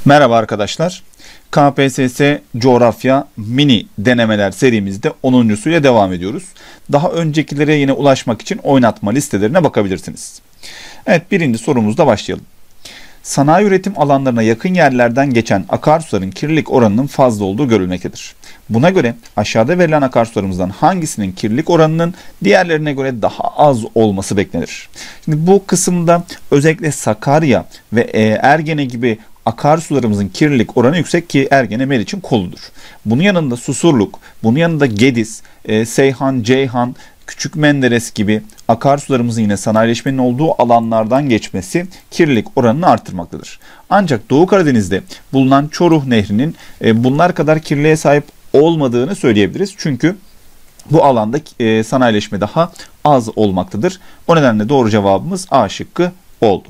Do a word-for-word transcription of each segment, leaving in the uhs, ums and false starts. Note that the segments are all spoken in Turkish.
Merhaba arkadaşlar. K P S S Coğrafya Mini Denemeler serimizde onuncusuyla devam ediyoruz. Daha öncekilere yine ulaşmak için oynatma listelerine bakabilirsiniz. Evet, birinci sorumuzda başlayalım. Sanayi üretim alanlarına yakın yerlerden geçen akarsuların kirlilik oranının fazla olduğu görülmektedir. Buna göre aşağıda verilen akarsularımızdan hangisinin kirlilik oranının diğerlerine göre daha az olması beklenir? Şimdi bu kısımda özellikle Sakarya ve Ergene gibi akarsularımızın kirlilik oranı yüksek ki Ergene Meriç'in koludur. Bunun yanında Susurluk, bunun yanında Gediz, e, Seyhan, Ceyhan, Küçük Menderes gibi akarsularımızın yine sanayileşmenin olduğu alanlardan geçmesi kirlilik oranını artırmaktadır. Ancak Doğu Karadeniz'de bulunan Çoruh Nehri'nin e, bunlar kadar kirliliğe sahip olmadığını söyleyebiliriz. Çünkü bu alanda e, sanayileşme daha az olmaktadır. O nedenle doğru cevabımız A şıkkı oldu.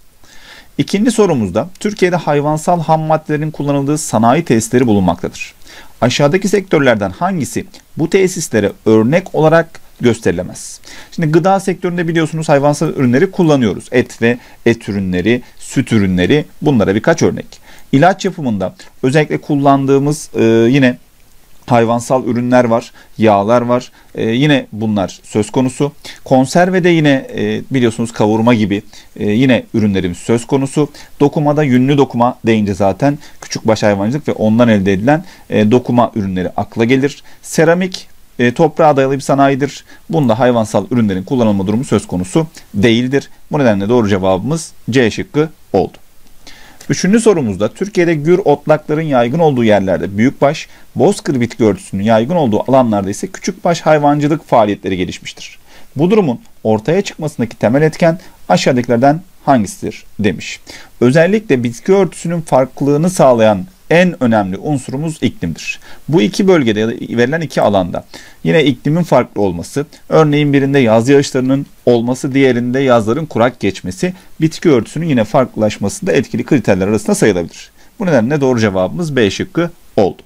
İkinci sorumuzda Türkiye'de hayvansal ham maddelerin kullanıldığı sanayi tesisleri bulunmaktadır. Aşağıdaki sektörlerden hangisi bu tesislere örnek olarak gösterilemez? Şimdi gıda sektöründe biliyorsunuz hayvansal ürünleri kullanıyoruz. Et ve et ürünleri, süt ürünleri, bunlara birkaç örnek. İlaç yapımında özellikle kullandığımız e, yine hayvansal ürünler var, yağlar var. Ee, yine bunlar söz konusu. Konservede yine e, biliyorsunuz kavurma gibi e, yine ürünlerimiz söz konusu. Dokumada yünlü dokuma deyince zaten küçükbaş hayvancılık ve ondan elde edilen e, dokuma ürünleri akla gelir. Seramik e, toprağa dayalı bir sanayidir. Bunda hayvansal ürünlerin kullanılma durumu söz konusu değildir. Bu nedenle doğru cevabımız C şıkkı oldu. Üçüncü sorumuzda Türkiye'de gür otlakların yaygın olduğu yerlerde büyükbaş, bozkır bitki örtüsünün yaygın olduğu alanlarda ise küçükbaş hayvancılık faaliyetleri gelişmiştir. Bu durumun ortaya çıkmasındaki temel etken aşağıdakilerden hangisidir demiş. Özellikle bitki örtüsünün farklılığını sağlayan en önemli unsurumuz iklimdir. Bu iki bölgede ya da verilen iki alanda yine iklimin farklı olması, örneğin birinde yaz yağışlarının olması, diğerinde yazların kurak geçmesi, bitki örtüsünün yine farklılaşmasında etkili kriterler arasında sayılabilir. Bu nedenle doğru cevabımız B şıkkı oldu.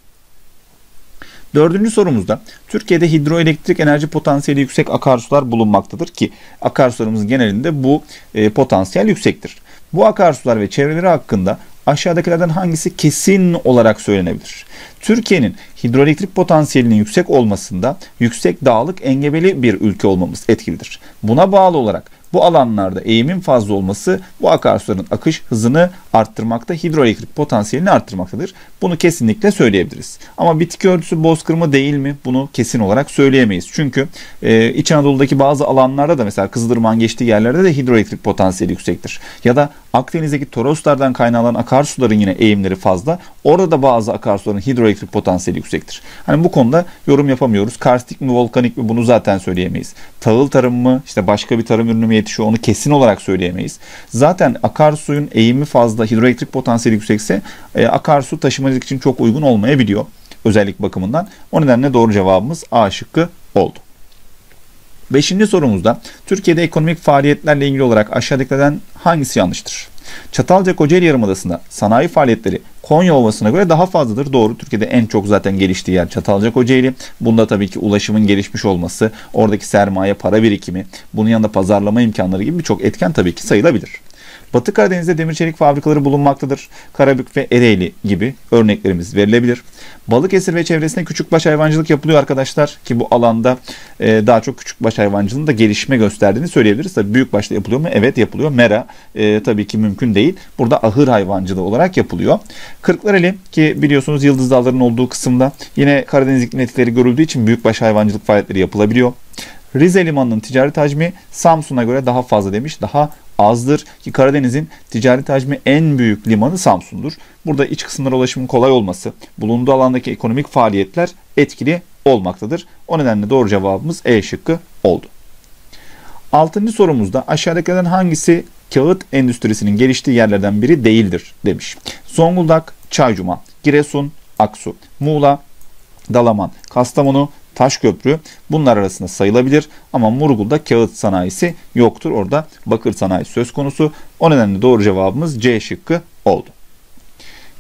Dördüncü sorumuzda Türkiye'de hidroelektrik enerji potansiyeli yüksek akarsular bulunmaktadır ki akarsularımızın genelinde bu e, potansiyel yüksektir. Bu akarsular ve çevreleri hakkında aşağıdakilerden hangisi kesin olarak söylenebilir? Türkiye'nin hidroelektrik potansiyelinin yüksek olmasında yüksek dağlık engebeli bir ülke olmamız etkilidir. Buna bağlı olarak bu alanlarda eğimin fazla olması bu akarsuların akış hızını arttırmakta, hidroelektrik potansiyelini arttırmaktadır. Bunu kesinlikle söyleyebiliriz. Ama bitki örtüsü bozkır mı değil mi? Bunu kesin olarak söyleyemeyiz. Çünkü e, İç Anadolu'daki bazı alanlarda da mesela Kızılırmak'ın geçtiği yerlerde de hidroelektrik potansiyeli yüksektir. Ya da Akdeniz'deki Toroslardan kaynaklanan akarsuların yine eğimleri fazla. Orada da bazı akarsuların hidroelektrik potansiyeli yüksektir. Hani bu konuda yorum yapamıyoruz. Karstik mi, volkanik mi bunu zaten söyleyemeyiz. Tahıl tarım mı, işte başka bir tarım ürünü mü yetişiyor onu kesin olarak söyleyemeyiz. Zaten akarsuyun eğimi fazla, hidroelektrik potansiyeli yüksekse e, akarsu taşımacılık için çok uygun olmayabiliyor özellik bakımından. O nedenle doğru cevabımız A şıkkı oldu. Beşinci sorumuzda Türkiye'de ekonomik faaliyetlerle ilgili olarak aşağıdakilerden hangisi yanlıştır? Çatalca Kocaeli Yarımadası'nda sanayi faaliyetleri Konya Ovası'na göre daha fazladır. Doğru. Türkiye'de en çok zaten geliştiği yer Çatalca Kocaeli. Bunda tabii ki ulaşımın gelişmiş olması, oradaki sermaye, para birikimi, bunun yanında pazarlama imkanları gibi birçok etken tabii ki sayılabilir. Batı Karadeniz'de demir çelik fabrikaları bulunmaktadır. Karabük ve Ereğli gibi örneklerimiz verilebilir. Balıkesir ve çevresinde küçükbaş hayvancılık yapılıyor arkadaşlar ki bu alanda e, daha çok küçükbaş hayvancılığın da gelişme gösterdiğini söyleyebiliriz. Tabii büyükbaşta yapılıyor mu? Evet yapılıyor. Mera e, tabii ki mümkün değil. Burada ahır hayvancılığı olarak yapılıyor. Kırklareli ki biliyorsunuz Yıldız Dağları'nın olduğu kısımda yine Karadeniz iklim etkileri görüldüğü için büyükbaş hayvancılık faaliyetleri yapılabiliyor. Rize Limanı'nın ticaret hacmi Samsun'a göre daha fazla demiş. Daha azdır ki Karadeniz'in ticaret hacmi en büyük limanı Samsun'dur. Burada iç kısımlara ulaşımın kolay olması, bulunduğu alandaki ekonomik faaliyetler etkili olmaktadır. O nedenle doğru cevabımız E şıkkı oldu. Altıncı sorumuzda aşağıdakilerden hangisi kağıt endüstrisinin geliştiği yerlerden biri değildir demiş. Zonguldak, Çaycuma, Giresun, Aksu, Muğla, Dalaman, Kastamonu, Taşköprü bunlar arasında sayılabilir ama Murgul'da kağıt sanayisi yoktur. Orada bakır sanayisi söz konusu. O nedenle doğru cevabımız C şıkkı oldu.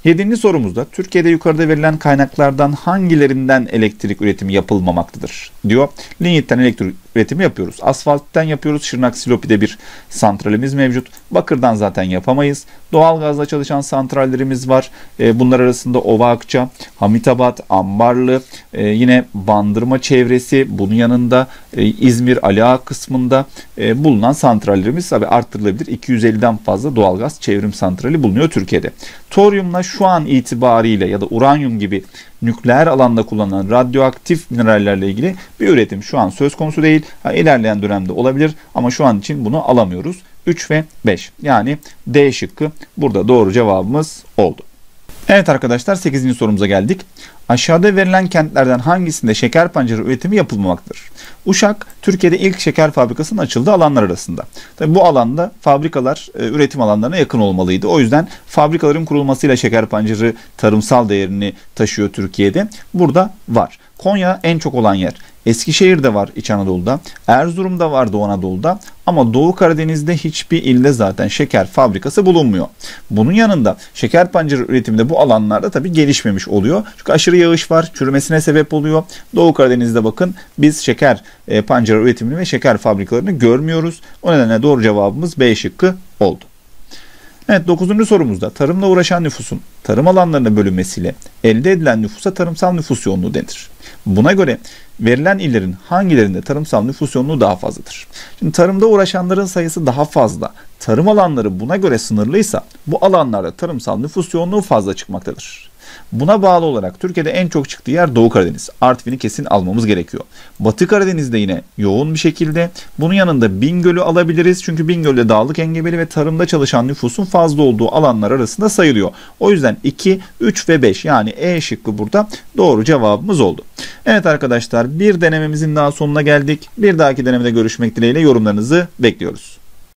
Yedinci sorumuzda Türkiye'de yukarıda verilen kaynaklardan hangilerinden elektrik üretimi yapılmamaktadır diyor. Linyitten elektrik üretimi yapıyoruz. Asfaltten yapıyoruz. Şırnak Silopi'de bir santralimiz mevcut. Bakırdan zaten yapamayız. Doğalgazla çalışan santrallerimiz var. Bunlar arasında Ovaakça, Hamitabat, Ambarlı, yine Bandırma çevresi, bunun yanında İzmir, Ali Ağa kısmında bulunan santrallerimiz tabii arttırılabilir. iki yüz elliden fazla doğalgaz çevrim santrali bulunuyor Türkiye'de. Toryumla şu an itibariyle ya da uranyum gibi nükleer alanda kullanılan radyoaktif minerallerle ilgili bir üretim şu an söz konusu değil. Ha, ilerleyen dönemde olabilir ama şu an için bunu alamıyoruz. üç ve beş, yani D şıkkı burada doğru cevabımız oldu. Evet arkadaşlar, sekizinci sorumuza geldik. Aşağıda verilen kentlerden hangisinde şeker pancarı üretimi yapılmamaktadır? Uşak, Türkiye'de ilk şeker fabrikasının açıldığı alanlar arasında. Tabii bu alanda fabrikalar e, üretim alanlarına yakın olmalıydı. O yüzden fabrikaların kurulmasıyla şeker pancarı tarımsal değerini taşıyor Türkiye'de. Burada var. Konya en çok olan yer. Eskişehir'de var İç Anadolu'da. Erzurum'da var Doğu Anadolu'da. Ama Doğu Karadeniz'de hiçbir ilde zaten şeker fabrikası bulunmuyor. Bunun yanında şeker pancarı üretiminde bu alanlarda tabii gelişmemiş oluyor. Çünkü aşırı yağış var, çürümesine sebep oluyor. Doğu Karadeniz'de bakın biz şeker e, pancarı üretimini ve şeker fabrikalarını görmüyoruz. O nedenle doğru cevabımız B şıkkı oldu. Evet, dokuzuncu sorumuzda tarımla uğraşan nüfusun tarım alanlarına bölünmesiyle elde edilen nüfusa tarımsal nüfus yoğunluğu denir. Buna göre verilen illerin hangilerinde tarımsal nüfus yoğunluğu daha fazladır? Şimdi tarımda uğraşanların sayısı daha fazla. Tarım alanları buna göre sınırlıysa bu alanlarda tarımsal nüfus yoğunluğu fazla çıkmaktadır. Buna bağlı olarak Türkiye'de en çok çıktığı yer Doğu Karadeniz. Artvin'i kesin almamız gerekiyor. Batı Karadeniz'de yine yoğun bir şekilde. Bunun yanında Bingöl'ü alabiliriz. Çünkü Bingöl'de dağlık engebeli ve tarımda çalışan nüfusun fazla olduğu alanlar arasında sayılıyor. O yüzden iki, üç ve beş, yani E şıkkı burada doğru cevabımız oldu. Evet arkadaşlar, bir denememizin daha sonuna geldik. Bir dahaki denemede görüşmek dileğiyle yorumlarınızı bekliyoruz.